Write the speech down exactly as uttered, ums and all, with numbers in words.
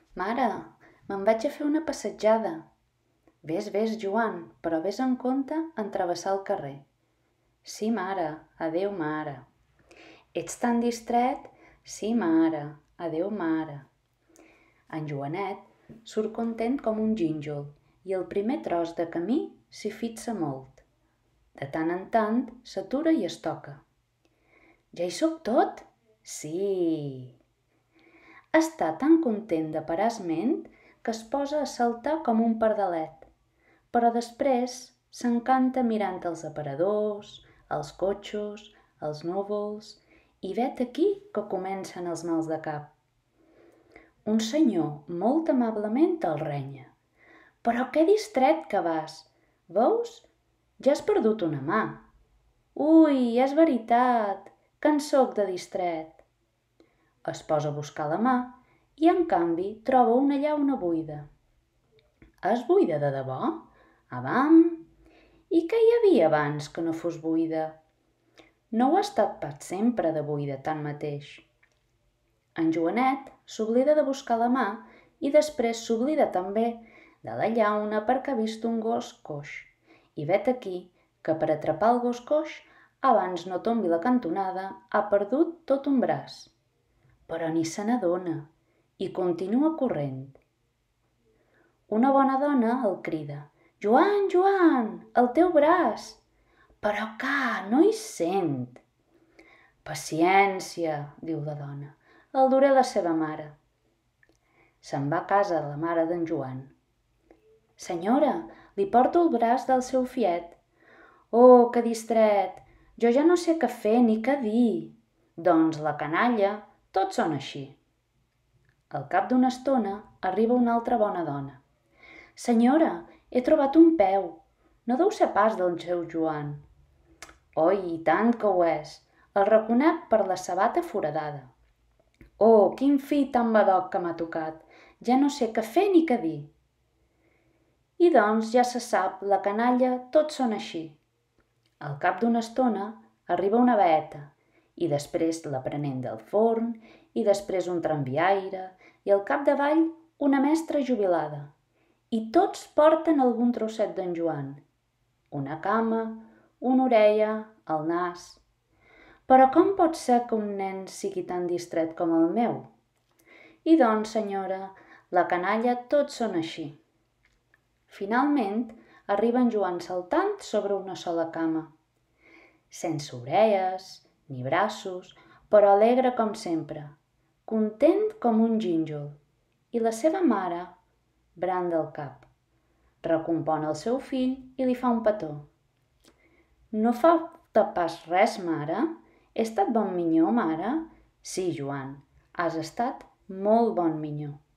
Mare, me'n vaig a fer una passejada. Vés, vés, Joan, però vés en compte en travessar el carrer. Sí, mare, adéu, mare. Ets tan distret? Sí, mare, adéu, mare. En Joanet surt content com un gínjol i el primer tros de camí s'hi fixa molt. De tant en tant s'atura i es toca. Ja hi sóc tot? Sí. Està tan content de parar-esment que es posa a saltar com un pardalet, però després s'encanta mirant els aparadors, els cotxos, els núvols, i vet aquí que comencen els mals de cap. Un senyor molt amablement el renya. Però que distret que vas! Veus? Ja has perdut una mà. Ui, és veritat, que en soc de distret. Es posa a buscar la mà i, en canvi, troba una llauna buida. És buida de debò? Avam! I què hi havia abans que no fos buida? No ho ha estat pas sempre de buida, tanmateix. En Joanet s'oblida de buscar la mà i després s'oblida també de la llauna perquè ha vist un gos coix. I vet aquí que per atrapar el gos coix, abans no tombi la cantonada, ha perdut tot un braç. Però ni se n'adona i continua corrent. Una bona dona el crida. Joan, Joan, el teu braç! Però ca, no hi sent. Paciència, diu la dona, el duré la seva mare. Se'n va a casa la mare d'en Joan. Senyora, li porto el braç del seu fiet. Oh, que distret, jo ja no sé què fer ni què dir. Doncs la canalla, tots són així. Al cap d'una estona arriba una altra bona dona. Senyora, he trobat un peu. No deu ser pas del seu Joan. Oi, i tant que ho és. El reconec per la sabata foradada. Oh, quin fill tan badoc que m'ha tocat. Ja no sé què fer ni què dir. I doncs ja se sap, la canalla, tots són així. Al cap d'una estona arriba una beeta, i després l'aprenent del forn, i després un tramviaire, i al capdavall una mestra jubilada. I tots porten algun trosset d'en Joan. Una cama, una orella, el nas. Però com pot ser que un nen sigui tan distret com el meu? I doncs, senyora, la canalla tots són així. Finalment, arriba en Joan saltant sobre una sola cama. Sense orelles, ni braços, però alegre com sempre, content com un gínjol. I la seva mare branda el cap, recompon el seu fill i li fa un petó. No falta pas res, mare? He estat bon minyó, mare? Sí, Joan, has estat molt bon minyó.